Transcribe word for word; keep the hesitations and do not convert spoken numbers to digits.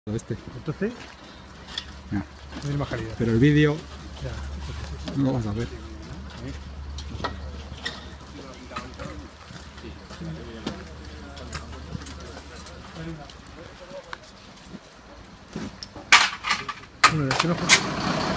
Este. Entonces, Ya. no hay más calidad. Pero el vídeo Ya. no lo vas a ver. Bueno, es que no...